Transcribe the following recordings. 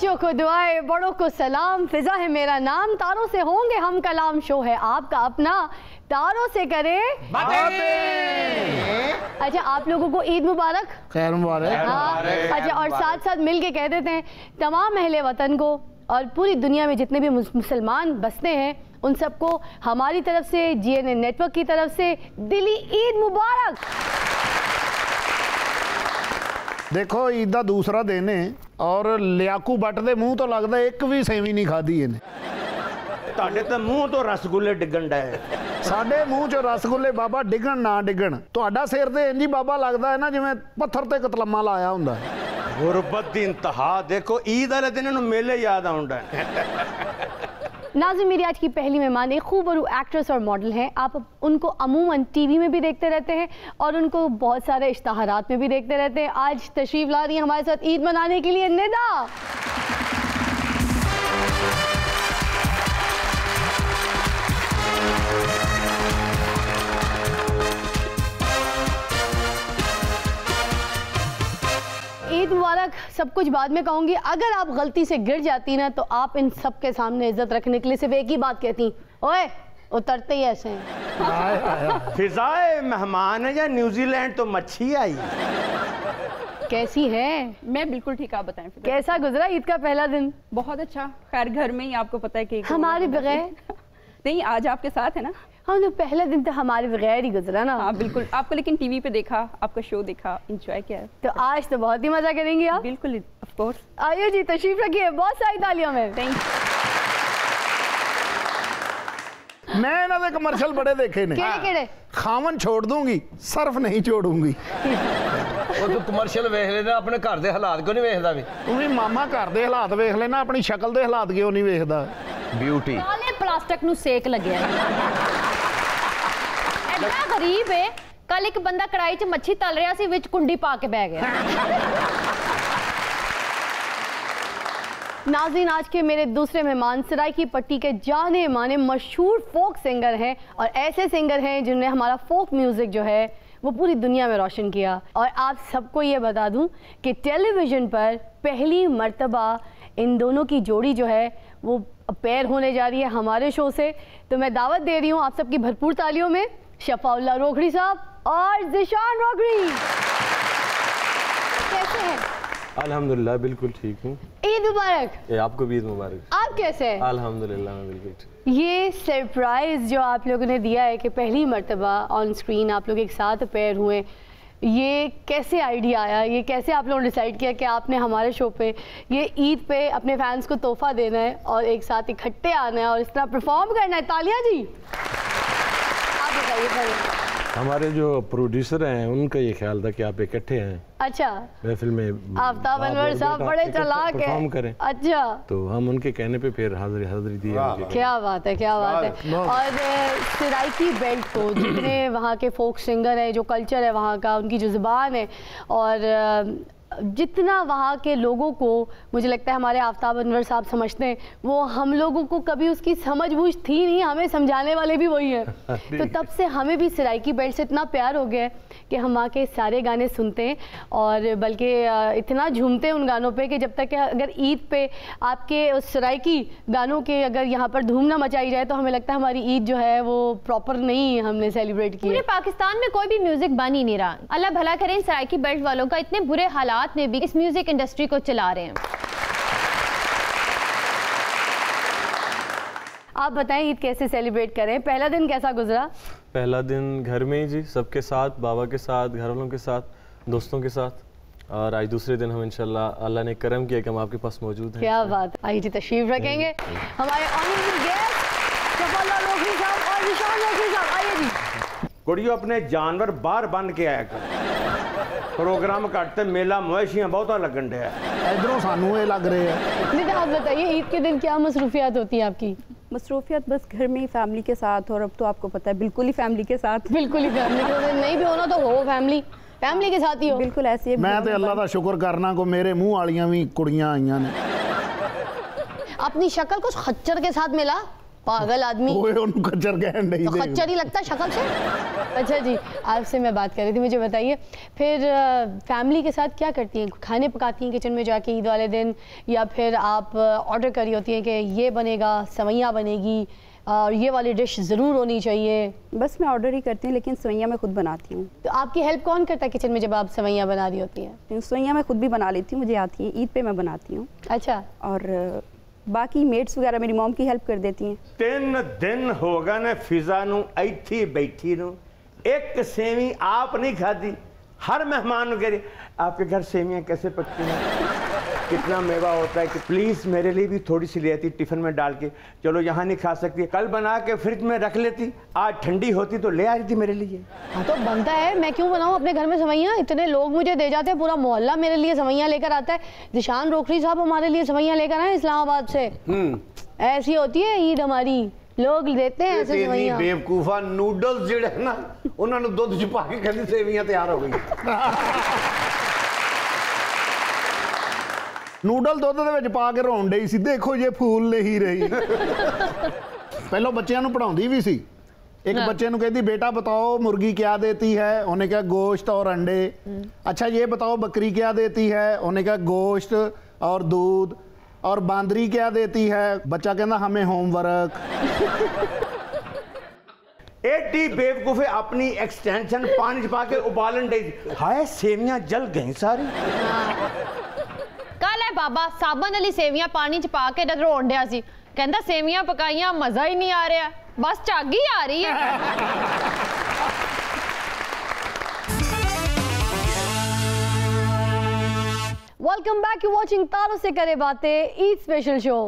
बच्चों को दुआएं, बड़ों को सलाम, फिजा है मेरा नाम, तारों से होंगे हम कलाम, शो है आपका अपना, तारों से करे बातें। अच्छा, आप लोगों को ईद मुबारक। खैर मुबारक। हाँ, अच्छा, और साथ साथ मिल के कह देते हैं तमाम अहले वतन को और पूरी दुनिया में जितने भी मुसलमान बसते हैं उन सबको हमारी तरफ से, GNA नेटवर्क की तरफ से दिली ईद मुबारक। देखो ईद का दूसरा दिन है और लियाकू बट दे मूँह तो लगता एक भी सेवी नहीं खाधी इन्हें। ਤੁਹਾਡੇ ਤਾਂ ਮੂੰਹ ਤੋਂ ਰਸਗੁੱਲੇ ਡਿੱਗਣ ਡਏ। ਸਾਡੇ ਮੂੰਹ 'ਚ ਰਸਗੁੱਲੇ ਬਾਬਾ ਡਿੱਗਣ ਨਾ ਡਿੱਗਣ, ਤੁਹਾਡਾ ਸਿਰ ਤੇ ਇੰਜ ਹੀ ਬਾਬਾ ਲੱਗਦਾ ਹੈ ਨਾ ਜਿਵੇਂ ਪੱਥਰ ਤੇ ਕਤਲਮਾ ਲਾਇਆ ਹੁੰਦਾ। गुरबत की इंतहा देखो, ईद वाले दिन इन्होंने मेले याद आउंडा। नाज़रीन, मेरी आज की पहली मेहमान एक खूबरू एक्ट्रेस और मॉडल हैं। आप उनको अमूमन टीवी में भी देखते रहते हैं और उनको बहुत सारे इश्तहारात में भी देखते रहते हैं। आज तशरीफ़ ला रही हैं हमारे साथ ईद मनाने के लिए निदा। ईद मुबारक। सब कुछ बाद में कहूँगी, अगर आप गलती से गिर जाती ना तो आप इन सब के सामने इज्जत रखने के लिए सिर्फ एक ही बात कहती, ओए उतरते ही ऐसे हैं। फिजाए मेहमान है या न्यूजीलैंड तो मच्छी आई। कैसी है? मैं बिल्कुल ठीक, आप बताएं। कैसा गुजरा ईद का पहला दिन? बहुत अच्छा। खैर घर में ही आपको पता है कि हमारे बगैर नहीं, आज आपके साथ है ना। हाँ, तो पहला दिन तो हमारे बगैर ही गुजरा ना। हाँ बिल्कुल, आपको लेकिन टीवी पे देखा, आपका शो देखा, एंजॉय किया। तो आज तो बहुत ही मजा करेंगे आप। बिल्कुल, ऑफ कोर्स। आइए जी, तशरीफ रखिए। बहुत सारी तालियों में। Thank you. मैं इन्हों के कमर्शियल बड़े देखे ने। केड़े? खावन छोड़ दूंगी, सर्फ नहीं छोड़ूंगी। वो तो कमर्शियल वेख लेना, अपने घर के हालात क्यों नहीं वेखदा भी? तू भी मामा घर के हालात वेख लेना, अपनी शक्ल के हालात क्यों नहीं वेखदा? ब्यूटी प्लास्टिक नू सेक लगे एडा गरीब है। कल एक बंदा कढ़ाई च मच्छी तल रहा सी, विच कुंडी पा के बह गया। नाज़रीन, आज के मेरे दूसरे मेहमान सराइकी पट्टी के जाने माने मशहूर फोक सिंगर हैं और ऐसे सिंगर हैं जिन्होंने हमारा फोक म्यूज़िक जो है वो पूरी दुनिया में रोशन किया। और आप सबको ये बता दूं कि टेलीविज़न पर पहली मर्तबा इन दोनों की जोड़ी जो है वो पेयर होने जा रही है हमारे शो से। तो मैं दावत दे रही हूँ आप सबकी भरपूर तालियों में शफाउल्लाह रोकड़ी साहब और ज़िशान रोकड़ी। कैसे हैं? अल्हम्दुलिल्लाह बिल्कुल ठीक हूँ। ईद मुबारक। आपको भी ईद मुबारक। आप कैसे हैं? अल्हम्दुलिल्लाह मैं बिल्कुल ठीक। ये सरप्राइज़ जो आप लोगों ने दिया है कि पहली मर्तबा ऑन स्क्रीन आप लोग एक साथ पेयर हुए, ये कैसे आइडिया आया? ये कैसे आप लोगों ने डिसाइड किया कि आपने हमारे शो पे ये ईद पे अपने फैंस को तोहफा देना है और एक साथ इकट्ठे आना है और इस तरह परफॉर्म करना है? तालियां जी। आप बताइए पहले। हमारे जो प्रोड्यूसर हैं उनका ये ख्याल था कि आप इकट्ठे हैं अच्छा महफिल में, आफ्ताब अनवर साहब बड़े चालाक हैं। अच्छा, तो हम उनके कहने पे फिर हाजिरी दी। क्या बात है, क्या बात है। और सराइकी बेल्ट को जितने वहाँ के फोक सिंगर हैं, जो कल्चर है वहाँ का, उनकी जो ज़ुबान है और जितना वहाँ के लोगों को मुझे लगता है हमारे आफ्ताब अनवर साहब समझते हैं, वो हम लोगों को कभी उसकी समझ बूझ थी नहीं, हमें समझाने वाले भी वही हैं। तो तब से हमें भी सराइकी बेल्ट से इतना प्यार हो गया है कि हम वहाँ के सारे गाने सुनते हैं और बल्कि इतना झूमते हैं उन गानों पे कि जब तक अगर ईद पे आपके उस सराइकी गानों के अगर यहाँ पर धूम ना मचाई जाए तो हमें लगता है हमारी ईद जो है वो प्रॉपर नहीं हमने सेलिब्रेट की। पूरे पाकिस्तान में कोई भी म्यूजिक बन ही नहीं रहा। अल्लाह भला करें सराइकी बेल्ट वालों का, इतने बुरे हालात में भी इस म्यूजिक इंडस्ट्री को चला रहे हैं। आप बताएं ईद कैसे सेलिब्रेट करें? पहला दिन कैसा गुजरा? पहला दिन घर में ही जी, सबके साथ, बाबा के साथ, घर वालों के साथ, दोस्तों के साथ। और आज दूसरे दिन हम इंशाल्लाह अल्लाह ने करम किया कि हम आपके पास मौजूद हैं। क्या बात। आइए जी, तशरीफ रखेंगे हमारे ऑनरेबल गेस्ट शफाउल्लाह रोकड़ी साहब और ज़िशान रोकड़ी साहब। आइए जी। कुड़ियों अपने जानवर बाहर बन के आया कर, प्रोग्राम कटते मेला मवेशियां बहुता लगन डे इधरों सानू ये लग रहे हैं। नहीं तो आप बताइए ईद के दिन क्या मसरूफियात होती है आपकी? मसरूफियत बस घर में ही फैमिली के साथ, और अब तो आपको पता है बिल्कुल ही फैमिली के साथ। बिल्कुल ही फैमिली के साथ, नहीं भी होना तो हो फैमिली के साथ ही हो। बिल्कुल ऐसे। मैं तो अल्लाह का शुक्र करना को मेरे मुंह वालियां भी कुड़ियां आईयां ने। अपनी शक्ल कुछ खच्चर के साथ मिला। पागल आदमी, ओए उन खच्चर कहन नहीं तो दे। खच्चर ही लगता शक्ल से। अच्छा जी, आपसे मैं बात कर रही थी, मुझे बताइए फिर फैमिली के साथ क्या करती हैं? खाने पकाती हैं किचन में जाके ईद वाले दिन, या फिर आप ऑर्डर करी होती हैं कि ये बनेगा, सेवइयाँ बनेगी और ये वाली डिश ज़रूर होनी चाहिए? बस मैं ऑर्डर ही करती हूँ, लेकिन सेवइयाँ मैं खुद बनाती हूँ। तो आपकी हेल्प कौन करता है किचन में जब आप सेवइयाँ बना रही होती हैं? सेवइयाँ मैं खुद भी बना लेती हूँ, मुझे आती हैं, ईद पे मैं बनाती हूँ। अच्छा, और बाकी मेट्स वगैरह मेरी मॉम की हेल्प कर देती हैं। 3 दिन हो गए ने फिजा नू इत्थे बैठी नू, एक सेवी आप नहीं खाती। हर मेहमान कह रही आपके घर सेवियाँ कैसे पकती हैं, कितना मेवा होता है, कि प्लीज़ मेरे लिए भी थोड़ी सी ले आती टिफ़िन में डाल के। चलो यहाँ नहीं खा सकती, कल बना के फ्रिज में रख लेती, आज ठंडी होती तो ले आ रही थी मेरे लिए। हाँ तो बनता है, मैं क्यों बनाऊँ अपने घर में सेवइयाँ? इतने लोग मुझे दे जाते हैं, पूरा मोहल्ला मेरे लिए सेवइयाँ लेकर आता है। जिशान रोखरी साहब हमारे लिए सेवइयाँ लेकर आए इस्लामाबाद से। ऐसी होती है ईद हमारी, लोग देते हैं ऐसे सेवइयाँ। बेवकूफा नूडल्स जिहड़े है ना, उन्होंने दुध च पा के कहती सेवियां तैयार हो गई। ਨੂਡਲ ਦੁੱਧ ਦੇ ਵਿੱਚ ਪਾ ਕੇ ਰੋਣ ਡਈ ਸੀ, ਦੇਖੋ ਜੇ ਫੂਲ ਨਹੀਂ ਰਹੀ। ਪਹਿਲਾਂ ਬੱਚਿਆਂ ਨੂੰ ਪੜਾਉਂਦੀ ਵੀ ਸੀ। एक बच्चे ਨੂੰ कहती बेटा बताओ मुर्गी क्या देती है, उन्होंने कहा गोश्त और अंडे। अच्छा ये बताओ बकरी क्या देती है, उन्होंने कहा गोश्त और दूध। और बांदरी क्या देती है, बच्चा कहना हमें होमवर्क। एटी बेवकूफे अपनी एक्सटेंशन पानी च पा के उबालन दे, हाय सेवियां जल गई सारी। कल है बाबा साबन वाली सेवियां पानी च पा के रोन दिया सी, कहंदा सेवियां पकाइयां मजा ही नहीं आ रहा, बस झाग ही आ रही है। वेलकम बैक, यू वाचिंग तारों से करे बातें, ईद स्पेशल शो।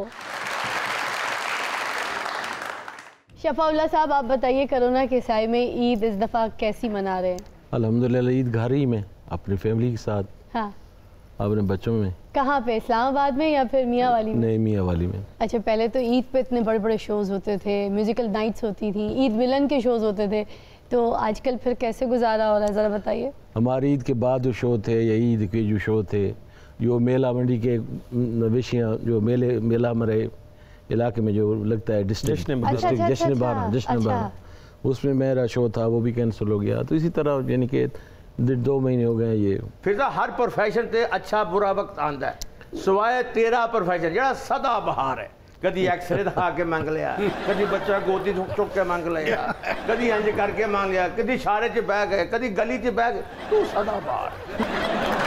शफाउल्लाह साहब आप बताइए, कोरोना के साए में ईद इस दफ़ा कैसी मना रहे हैं? अल्हम्दुलिल्लाह ईद घर ही में अपनी फैमिली के साथ, हाँ, अपने बच्चों में। कहाँ पे, इस्लामाबाद में या फिर मियाँ वाली में? नहीं, मियाँ वाली में। अच्छा, पहले तो ईद पे इतने बड़े बड़े शोज़ होते थे, म्यूज़िकल नाइट्स होती थी, ईद मिलन के शोज़ होते थे, तो आजकल फिर कैसे गुजारा हो रहा है, ज़रा बताइए। हमारी ईद के बाद जो शो थे या ईद के जो शो थे, जो मेला मंडी के मवेशियाँ, जो मेला हमारे इलाके में जो लगता है डिस्ट्रिक्ट जश्न बारह, उसमें मेरा शो था, वो भी कैंसिल हो गया। तो इसी तरह यानी कि 2 महीने हो गए ये। फिर हर प्रोफेशन से अच्छा बुरा वक्त आंदा है, सिवाय तेरा प्रोफेशन जरा सदा बहार है। कभी एक्सरे दिखा के मांग लिया, कभी बच्चा गोदी चुक के मांग लिया, कभी इंज करके मांग लिया, कभी इशारे च बह गए, कभी गली च बह गए, तू सदा बहार।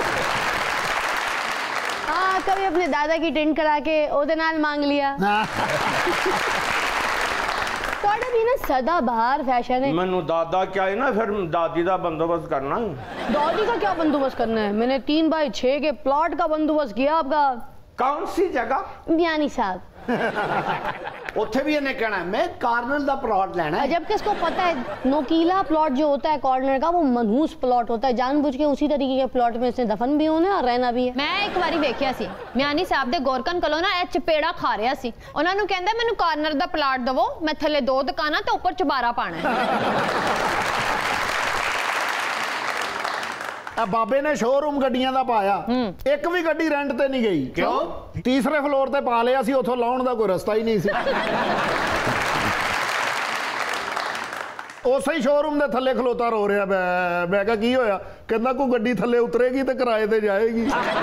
हाँ, कभी अपने दादा की टेंट करा के ओदे नाल मांग लिया। थोड़ा भी ना सदा बाहर फैशन है। मैनू दादा क्या है ना, फिर दादी का बंदोबस्त करना। दादी का क्या बंदोबस्त करना है? मैंने 3x6 के प्लॉट का बंदोबस्त किया आपका। कौन सी जगह? मियानी साहब, उत्थे भी इन्हें कहना है मैं कॉर्नर का प्लॉट लेना है, जबकि इसको पता है नोकीला प्लॉट जो होता है कॉर्नर का, वो मनहूस प्लॉट होता है, जानबूझ के उसी तरीके के प्लॉट में इसने दफन भी होना है और रहना भी है। मैं एक बारी वेखिया सी मियानी साहब दे गोरकन कोलों ना चपेड़ा खा रहा सी, उन्हां नूं कहंदा मैनूं कॉर्नर दा प्लॉट दवो, मैं थल्ले 2 दुकानां ते ऊपर चबारा पाना है। बाबे ने शोरूम गड्डियां दा पाया, एक भी गड्डी रेंट ते नहीं गई। क्यों? तीसरे फ्लोर ते पा लिया सी, उथों लाउण दा कोई रस्ता ही नहीं सी। उसे ही शोरूम दे थल्ले खलोता रो रहा, मैं कहा की होया, कहंदा कोई गड्डी थल्ले उतरेगी तो किराए ते जाएगी।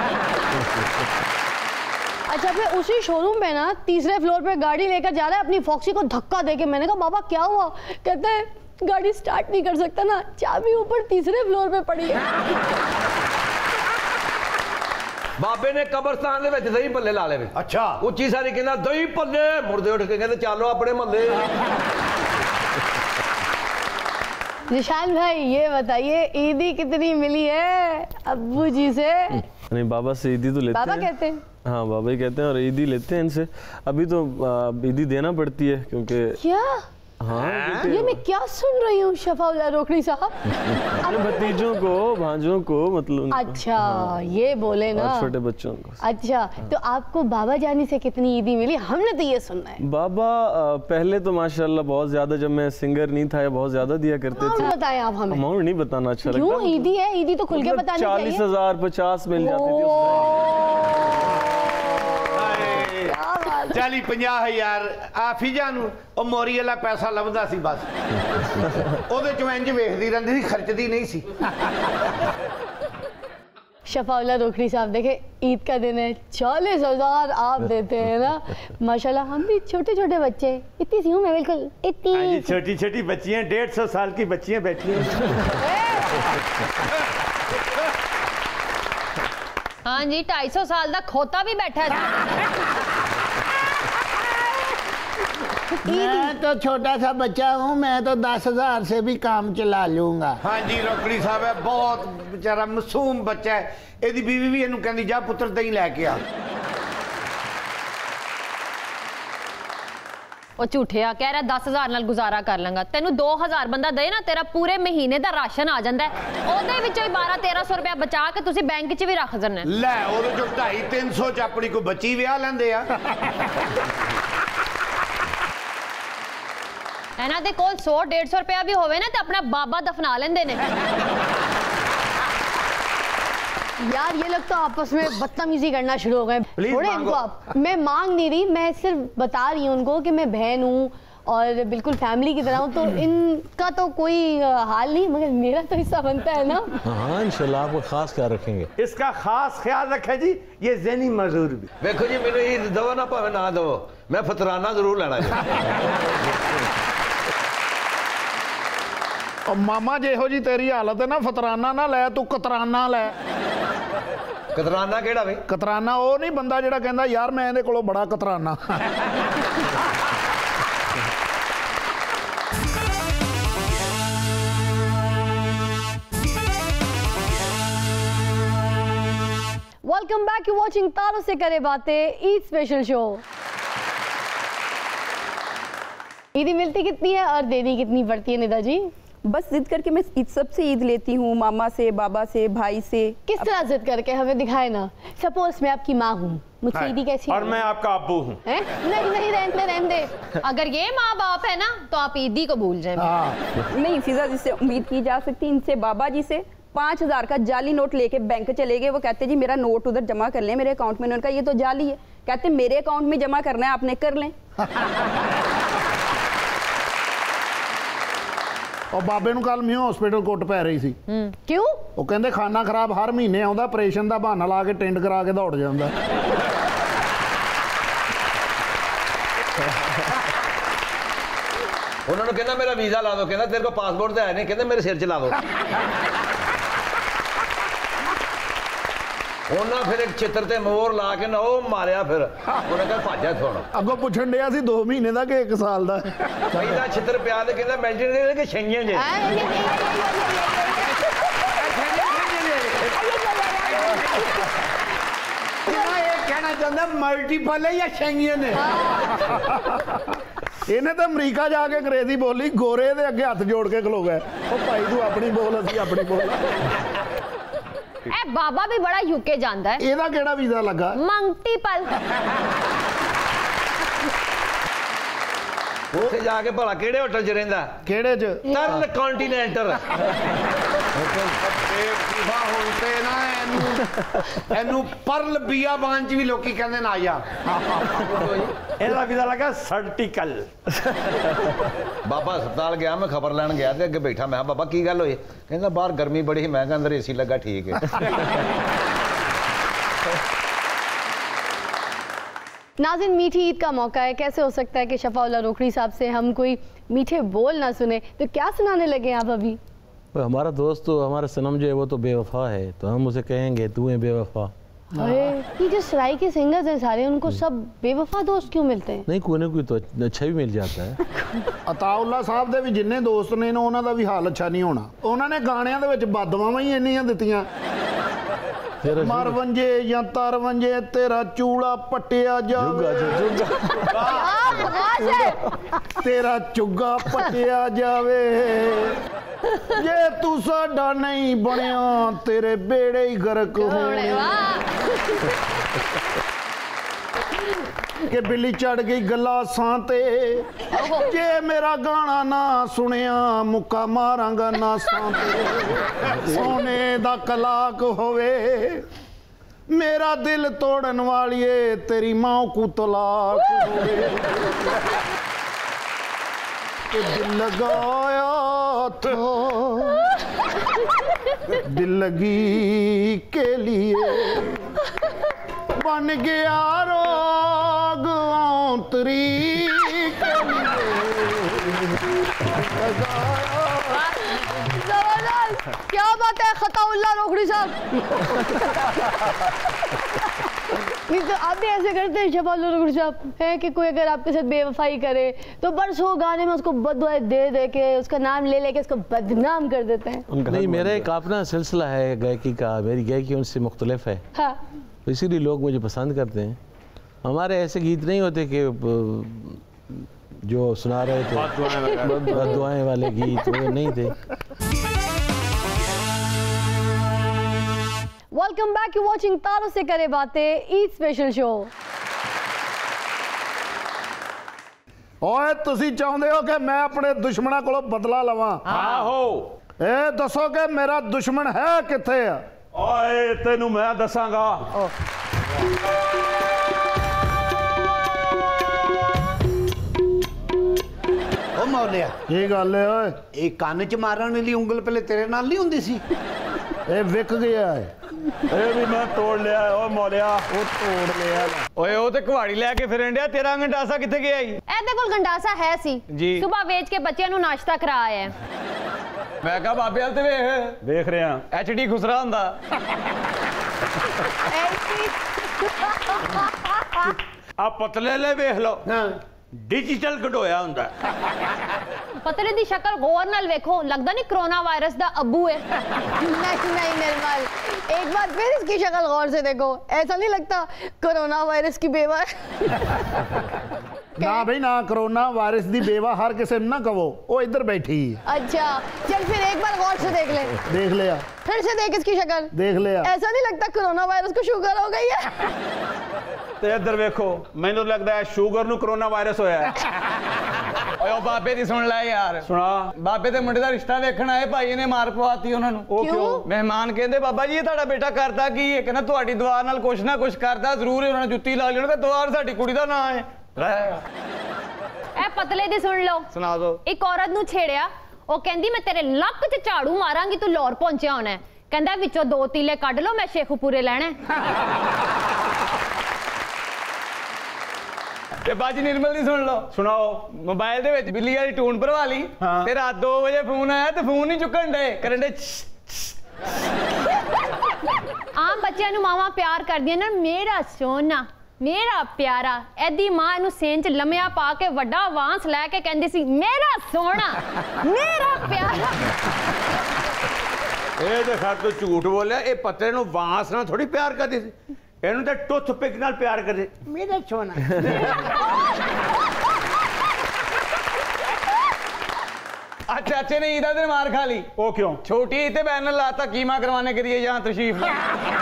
अच्छा, फिर उसी शोरूम पे ना तीसरे फ्लोर पे गाड़ी लेकर जा रहा है, अपनी फॉक्सी को धक्का देके। मैंने कहा बाबा क्या हुआ? कहते हैं गाड़ी स्टार्ट नहीं कर सकता ना, चाबी ऊपर तीसरे फ्लोर पे पड़ी है। बाबे ने कब्रस्तान दे विच दही भल्ले ला ले। अच्छा, उच्ची सारी कहंदा दही भल्ले, मुर्दे उठ के कहंदे चलो अपने महल्ले। निशान भाई ये बताइए, ईदी कितनी मिली है अब्बू जी से? नहीं, बाबा से ईदी तो लेते हैं। बाबा कहते हैं? हाँ, बाबा ही कहते हैं, और ईदी लेते हैं इनसे। अभी तो ईदी देना पड़ती है क्योंकि क्या? हाँ, ये मैं क्या सुन रही हूँ शफाउल्लाह रोकड़ी साहब? अपने भतीजों को, भांजों को, मतलब। अच्छा, ये बोले ना, छोटे बच्चों को। अच्छा, तो आपको बाबा जानी से कितनी ईदी मिली? हमने तो ये सुनना है। बाबा पहले तो माशाल्लाह बहुत ज्यादा, जब मैं सिंगर नहीं था, बहुत ज्यादा दिया करते थे। बताएं आप हमें। अमाउंट नहीं बताना अच्छा लगता। क्यों? ईदी है, ईदी तो खुल के बतानी चाहिए। 40,000 50 मिल जाती थी। क्या बात 40 50 ਹਜ਼ਾਰ ਆ ਫਿਜ਼ਾ ਨੂੰ ਉਹ ਮੋਰੀ ਵਾਲਾ ਪੈਸਾ ਲੱਭਦਾ ਸੀ ਬਸ ਉਹਦੇ ਚੋਂ ਇੰਜ ਵੇਖਦੀ ਰਹਿੰਦੀ ਸੀ ਖਰਚਦੀ नहीं सी। शफाउल्लाह रोकड़ी साहब देखे ईद का दिन है 40,000 आप देते हैं ना माशाल्लाह। हम भी छोटे छोटे बच्चे इतनी सी हूँ मैं बिल्कुल इतनी छोटी छोटी बच्चियाँ 150 साल की बच्चियाँ बैठी हैं। हाँ जी 250 साल का खोता भी बैठा है। मैं तो छोटा सा बच्चा हूँ, मैं तो 10,000 से भी काम चला लूंगा। हाँ जी रोकड़ी साहब है बहुत बेचारा मासूम बच्चा है। ਇਹਦੀ बीवी भी ਇਹਨੂੰ ਕਹਿੰਦੀ ਜਾ ਪੁੱਤਰ ਦਹੀਂ ਲੈ ਕੇ ਆ। ਉਹ ਝੂਠਿਆ ਕਹਿ ਰਿਹਾ 10,000 ਨਾਲ ਗੁਜ਼ਾਰਾ ਕਰ ਲਾਂਗਾ। ਤੈਨੂੰ 2,000 ਬੰਦਾ ਦੇ ਨਾ ਤੇਰਾ ਪੂਰੇ ਮਹੀਨੇ ਦਾ ਰਾਸ਼ਨ ਆ ਜਾਂਦਾ ਹੈ। ਉਹਦੇ ਵਿੱਚੋਂ ਹੀ 1200-1300 ਰੁਪਇਆ ਬਚਾ ਕੇ ਤੁਸੀਂ ਬੈਂਕ 'ਚ ਵੀ ਰੱਖ ਦਿੰਦੇ ਲੈ ਉਹਦੇ ਚੋਂ 250-300 ਚ ਆਪਣੀ ਕੋਈ ਬੱਚੀ ਵਿਆਹ ਲੈਂਦੇ ਆ। ਇਹਨਾਂ ਦੇ ਕੋਲ 100-150 ਰੁਪਇਆ ਵੀ ਹੋਵੇ ਨਾ ਤੇ ਆਪਣਾ ਬਾਬਾ ਦਫਨਾ ਲੈਂਦੇ ਨੇ। यार ये लोग तो आपस में बदतमीजी करना शुरू हो गए। थोड़े इनको आप मैं मांग नहीं रही, मैं सिर्फ बता रही हूँ उनको कि मैं बहन हूँ और बिल्कुल फैमिली की तरह हूँ, तो इनका तो कोई हाल नहीं मगर मेरा तो हिस्सा बनता है ना। हाँ इंशाल्लाह आपको खास ख्याल रखेंगे। इसका खास ख्याल रखे जी ये ज़हनी मजदूर भी। देखो जी मैंने ईद दो ना भावे ना दो मैं फतराना जरूर लेना जी। और मामा जेहो जी तेरी हालत है ना फतराना ना लै तू कतराना लै। कतराना केड़ा बई? कतराना वो नहीं बंदा जेड़ा कहंदा यार मैं इहदे कोलों बड़ा कतराना। वेलकम बैक टू वॉचिंग तारों से करे बातें ईद स्पेशल शो। ईदी मिलती कितनी है और देनी कितनी पड़ती है निदा जी? बस जिद करके मैं सबसे ईद लेती हूँ, मामा से, बाबा से, भाई से। किस तरह जिद करके हमें दिखाए ना। सपोज मैं आपकी माँ हूँ, मुझसे ईदी कैसी और मैं आपका अब्बू हूँ। नहीं रहने दे। अगर ये माँ बाप है ना तो आप ईदी को भूल जाए। नहीं फिजा जिससे उम्मीद की जा सकती, इनसे बाबा जी से 5,000 का जाली नोट लेके बैंक चले गए। वो कहते जी मेरा नोट उधर जमा कर लें मेरे अकाउंट में। उनका ये तो जाली है। कहते मेरे अकाउंट में जमा करना है आपने कर लें। और बाबे नूं कल मैं हॉस्पिटल कुट पै रही सी। क्यों? वो कहंदे खाना खराब हर महीने आउंदा, ऑपरेशन दा बहाना ला के टेंड करा के दौड़ जांदा। उन्होंने कहना मेरा वीजा ला दो, कहना तेरे को पासपोर्ट तो है नहीं, कहते मेरे सिर च ला दो। उन्हें फिर एक चित्र ते मोर ला के ना वो मारिया, फिर उन्हें कहा भाजा थोड़ा अगों पुछण डिया सी 2 महीने दा कि 1 साल दा। पहिला चित्र पिया ते कहंदा मेल्टन के छंगियां जे कहना चाहता मल्टीपल है या छंगियां ने। इन्हें तो अमरीका जाके अंग्रेजी बोली, गोरे दे अगे हाथ जोड़ के खलो गए। ओ भाई तू अपनी बोल, असी अपनी बोल। ए बाबा भी बड़ा यूके जानदा है। एदा केड़ा वीजा लगा? मल्टीपल। ਉੱਥੇ ਜਾ ਕੇ ਭਲਾ ਕਿਹੜੇ ਹੋਟਲ 'ਚ ਰਹਿੰਦਾ? ਕਿਹੜੇ 'ਚ? Turn continental. ਬੇਵਕੂਫਾ ਹੁਣ ਤੇ ਨਾ ਇਹਨੂੰ ਪਰਲ ਬੀਆਬਾਨ 'ਚ ਵੀ ਲੋਕੀ ਕਹਿੰਦੇ ਨਾ ਆ ਜਾ। ਇਹਦਾ ਵੀਜ਼ਾ ਲੱਗਾ ਸਰਟੀਕਲ। ਬਾਬਾ ਹਸਪਤਾਲ ਗਿਆ, ਮੈਂ ਖਬਰ ਲੈਣ ਗਿਆ ਤੇ ਅੱਗੇ ਬੈਠਾ, ਮੈਂ ਬਾਬਾ ਕੀ ਗੱਲ ਹੋਈ? ਕਹਿੰਦਾ ਬਾਹਰ ਗਰਮੀ ਬੜੀ, ਮੈਂ ਕਿਹਾ ਅੰਦਰ ਏਸੀ ਲੱਗਾ ਠੀਕ ਹੈ। नाज़िन मीठी ईद का मौका है, कैसे हो सकता है कि शफाउल्लाह रोकड़ी साहब से हम कोई मीठे बोल ना सुने? तो क्या सुनाने लगे आप अभी? हमारा दोस्त तो हमारा सनम जो है वो तो बेवफा है, तो हम उसे कहेंगे तू है बेवफा। अरे ये जो सराय के सिंगर्स हैं सारे, उनको सब बेवफा दोस्त क्यों मिलते हैं? नहीं कोई ना कोई तो अच्छा भी मिल जाता है। ਅਤਾਉल्ला ਸਾਹਿਬ ਦੇ ਵੀ ਜਿੰਨੇ ਦੋਸਤ ਨੇ ਉਹਨਾਂ ਦਾ ਵੀ ਹਾਲ ਅੱਛਾ ਨਹੀਂ ਹੋਣਾ। ਉਹਨਾਂ ਨੇ ਗਾਣਿਆਂ ਦੇ ਵਿੱਚ ਬਦਦੁਆਵਾਂ ਹੀ ਇੰਨੀਆਂ ਦਿੱਤੀਆਂ। ਮਰ ਵੰਜੇ ਜਾਂ ਤਰ ਵੰਜੇ ਤੇਰਾ ਚੂੜਾ ਪੱਟਿਆ ਜਾਵੇ, ਤੇਰਾ ਚੁੱਗਾ ਪੱਟਿਆ ਜਾਵੇ, ਜੇ ਤੂੰ ਸਾਡਾ ਨਹੀਂ ਬਣਿਆ ਤੇਰੇ ਬੇੜੇ ਹੀ ਗਰਕ ਹੋਣੇ। कि बिल्ली चढ़ गई गलासां ते, जे मेरा गाना ना सुनिया मुक्का मारांगा नासां ते। सोने दा कलाक होवे मेरा दिल तोड़न वालिए तेरी माँ को तलाक होए। दिल लगाया था दिल लगी के लिए बन गया रोग आंतरी के जबरदस्त, क्या बात है खताउल्लाह रोकड़ी साहब। तो आप भी ऐसे करते हैं शफाउल्लाह रोकड़ी साहब, है कि कोई अगर आपके साथ बेवफाई करे तो बरसों गाने में उसको बददुआएं दे दे के उसका नाम ले लेके उसको बदनाम कर देते हैं? नहीं, मेरा एक अपना सिलसिला है गायकी का, मेरी गायकी उनसे मुख्तलिफ है। हाँ। तो इसीलिए लोग मुझे पसंद करते हैं। हमारे ऐसे गीत नहीं होते कि जो सुना रहे थे बददुआएं वाले गीत, वो नहीं थे। वेलकम बैक, यू वाचिंग तारों से करे बातें ईद स्पेशल शो। ओए तुसी चाहते हो कि मैं अपने दुश्मनों को बदला लवां? आहो ए दसो कि मेरा दुश्मन है किथे आ? ओए तेनू मैं दसांगा। ओ मौलिया, की गल है ओए? ये कान च मारने वाली उंगल पहले तेरे नाल नहीं हुंदी सी? ए विक गया है। ए भी मैं तोड़ लिया ओ मौलिया। ਉਹ ਤੋੜ ਲਿਆ। ਓਏ ਉਹ ਤੇ ਕੁਹਾੜੀ ਲੈ ਕੇ ਫਿਰਨ ਡਿਆ, ਤੇਰਾ ਗੰਡਾਸਾ ਕਿੱਥੇ ਗਿਆ ਈ? ਇਹਦੇ ਕੋਲ ਗੰਡਾਸਾ ਹੈ ਸੀ ਜੀ। ਸੁਬਾਹ ਵੇਚ ਕੇ ਬੱਚਿਆਂ ਨੂੰ ਨਾਸ਼ਤਾ ਕਰਾਇਆ। ਮੈਂ ਕਿਹਾ ਬਾਬੇ ਵਾਲ ਤੇ ਵੇਖ ਵੇਖ ਰਿਹਾ ਐਚਡੀ ਖੁਸਰਾ ਹੁੰਦਾ। ਆ ਪਤਲੇ ਲੈ ਵੇਖ ਲਓ, डिजिटल कढोया हुंदा। पतले दी शक्ल गौर नाल वेखो, लगदा नहीं कोरोना वायरस दा अब्बू है। नहीं निर्मल, एक बार फिर इसकी शक्ल गौर से देखो, ऐसा नहीं लगता कोरोना वायरस की बेवा है? ना भाई ना, कोरोना वायरस दी बेवा हर किसी ना कहो, वो इधर बैठी है। अच्छा चल फिर एक बार गौर से देख ले। देख लिया। फिर से देख इसकी शक्ल। देख लिया। ऐसा नहीं लगता कोरोना वायरस को शुगर हो गई है? ते इधर देखो, मैनू लगता है शुगर नू कोरोना वायरस होया है। ਓਏ ਉਹ ਬਾਬੇ ਦੀ ਸੁਣ ਲੈ ਯਾਰ। सुना ਬਾਬੇ ਦੇ ਮੁੰਡੇ ਦਾ ਰਿਸ਼ਤਾ ਵੇਖਣ ਆਏ ਭਾਈ ਨੇ ਮਾਰ ਪਵਾਤੀ ਉਹਨਾਂ ਨੂੰ। ਉਹ ਕਿਉਂ? ਮਹਿਮਾਨ ਕਹਿੰਦੇ ਬਾਬਾ ਜੀ ਇਹ ਤੁਹਾਡਾ ਬੇਟਾ ਕਰਦਾ ਕੀ ਹੈ? ਕਹਿੰਦਾ ਤੁਹਾਡੀ ਦੁਆ ਨਾਲ ਕੁਛ ਨਾ ਕੁਛ ਕਰਦਾ ਜ਼ਰੂਰ ਹੈ। ਉਹਨਾਂ ਨੇ ਜੁੱਤੀ ਲਾ ਲਈ, ਉਹਨਾਂ ਦਾ ਦੁਆ ਸਾਡੀ ਕੁੜੀ ਦਾ ਨਾਂ ਹੈ। ਇਹ ਪਤਲੇ ਦੀ ਸੁਣ ਲਓ। ਸੁਣਾ ਦੋ। ਇੱਕ ਔਰਤ ਨੂੰ ਛੇੜਿਆ, ਉਹ ਕਹਿੰਦੀ ਮੈਂ ਤੇਰੇ ਲੱਕ 'ਚ ਝਾੜੂ ਮਾਰਾਂਗੀ, ਤੂੰ ਲਾਹੌਰ ਪਹੁੰਚਿਆ ਹੋਣਾ। ਕਹਿੰਦਾ ਵਿੱਚੋਂ 2 ਤੀਲੇ ਕੱਢ ਲਓ, ਮੈਂ ਸ਼ੇਖੂਪੁਰੇ ਲੈਣਾ। ਤੇ ਬਾਜੀ ਨਿਰਮਲ ਦੀ ਸੁਣ ਲਓ। सुनाओ। ਮੋਬਾਈਲ ਦੇ ਵਿੱਚ ਬਿੱਲੀ ਵਾਲੀ ਟੂਨ ਭਰਵਾ ਲਈ ਤੇ ਰਾਤ 2 ਵਜੇ ਫੋਨ ਆਇਆ ਤੇ ਫੋਨ ਨਹੀਂ ਚੁੱਕਣ ਡੇ, ਕਰਨ ਡੇ। ਆਮ ਬੱਚਿਆਂ ਨੂੰ ਮਾਵਾਂ ਪਿਆਰ ਕਰਦੀਆਂ ਨੇ, ਮੇਰਾ ਸੋਨਾ ਮੇਰਾ ਪਿਆਰਾ। ਐਦੀ ਮਾਂ ਇਹਨੂੰ ਸੇਨ 'ਚ ਲੰਮਿਆ ਪਾ ਕੇ ਵੱਡਾ ਵਾਂਸ ਲੈ ਕੇ ਕਹਿੰਦੀ ਸੀ ਮੇਰਾ ਸੋਨਾ ਮੇਰਾ ਪਿਆਰਾ। ਇਹ ਤੇ ਖਾ ਤੂੰ ਝੂਠ ਬੋਲਿਆ। ਇਹ ਪਤਲੇ ਨੂੰ ਵਾਂਸ ਨਾਲ ਥੋੜੀ ਪਿਆਰ ਕਰਦੀ ਸੀ, ਇਹਨੂੰ ਤਾਂ ਟੁੱਥ ਪਿਕ ਨਾਲ ਪਿਆਰ ਕਰਦੇ। ਮੇਰਾ ਸੋਨਾ। आज चाचे ने ईदा दिन मार खा ली। वो क्यों? छोटी ईद पे बैनर लाता कीमा करवाने के लिए यहाँ तशरीफ ला।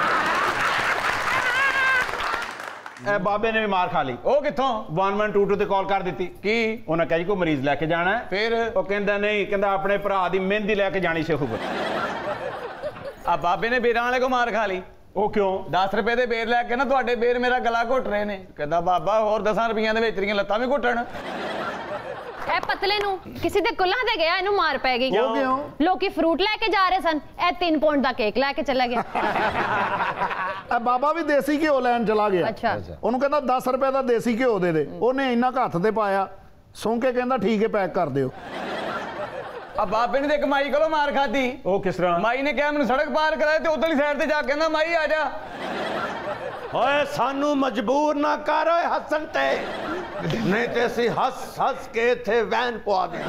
ए बाबे ने भी मार खा ली। वो किथों? 1122 ਤੇ ਕਾਲ ਕਰ ਦਿੱਤੀ की ਉਹਨਾਂ ਕਹੀ ਕੋਈ ਮਰੀਜ਼ ਲੈ ਕੇ ਜਾਣਾ ਹੈ। फिर ਉਹ ਕਹਿੰਦਾ ਨਹੀਂ, ਕਹਿੰਦਾ ਆਪਣੇ ਭਰਾ ਦੀ ਮਹਿੰਦੀ ਲੈ ਕੇ ਜਾਣੀ ਸ਼ੇਖੂਪੁਰ। अब बाबे ने बेरां वाले को मार खा ली। ਉਹ ਕਿਉਂ? 10 रुपए ਦੇ ਬੇਰ ਲੈ ਕੇ ਨਾ ਤੁਹਾਡੇ ਬੇਰ ਮੇਰਾ ਗਲਾ ਘੁੱਟ ਰਹੇ ਨੇ। ਕਹਿੰਦਾ ਬਾਬਾ ਹੋਰ 10 ਰੁਪਈਆਂ ਦੇ ਵਿੱਚ ਤੇਰੀਆਂ ਲੱਤਾਂ ਵੀ ਘੁੱਟਣ। ਇਹ ਪਤਲੇ ਨੂੰ ਕਿਸੇ ਦੇ ਕੁੱਲਾਂ ਤੇ ਗਿਆ, ਇਹਨੂੰ ਮਾਰ ਪੈ ਗਈ। ਉਹ ਕਿਉਂ? ਲੋਕੀ ਫਰੂਟ ਲੈ ਕੇ ਜਾ ਰਹੇ ਸਨ, ਇਹ 3 ਪੌਂਡ ਦਾ ਕੇਕ ਲੈ ਕੇ ਚਲਾ ਗਿਆ। ਆ ਬਾਬਾ ਵੀ ਦੇਸੀ ਘਿਓ ਲੈਣ ਚਲਾ ਗਿਆ। ਅੱਛਾ। ਉਹਨੂੰ ਕਹਿੰਦਾ 10 ਰੁਪਏ ਦਾ ਦੇਸੀ ਘਿਓ ਦੇ ਦੇ। ਉਹਨੇ ਇੰਨਾ ਕੁ ਹੱਥ ਤੇ ਪਾਇਆ, ਸੁਣ ਕੇ ਕਹਿੰਦਾ ਠੀਕ ਹੈ ਪੈਕ ਕਰ ਦਿਓ। अब बाबे ने देख माई को मार खाधी। ਉਹ ਕਿਸ ਤਰ੍ਹਾਂ? माई ने कहा मैंने सड़क पार कराए तो उधरली साइड ते जा कहना माई आ जा। ਓਏ ਸਾਨੂੰ ਮਜਬੂਰ ਨਾ ਕਰ ਓਏ ਹੱਸਣ ਤੇ, ਨਹੀਂ ਤੇ ਅਸੀਂ ਹੱਸ ਹੱਸ ਕੇ ਇੱਥੇ ਵੈਨ ਪਵਾ ਦੇ।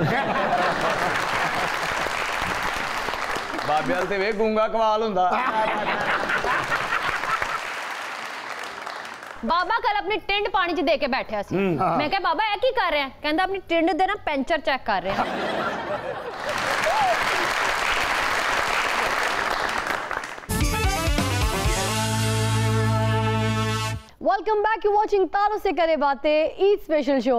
बाबे वाल ते वे गूंगा कवाल हुंदा। ਬਾਬਾ ਕੱਲ ਆਪਣੀ ਟਿੰਡ ਪਾਣੀ 'ਚ ਦੇ ਕੇ ਬੈਠਿਆ ਸੀ। ਮੈਂ ਕਿਹਾ ਬਾਬਾ ਇਹ ਕੀ ਕਰ ਰਿਹਾ? ਕਹਿੰਦਾ ਆਪਣੀ ਟਿੰਡ ਦੇ ਨਾ ਪੈਂਚਰ ਚੈੱਕ ਕਰ ਰਿਹਾ। वेलकम बैक, यू वाचिंग तारों से करे बातें ईद स्पेशल शो।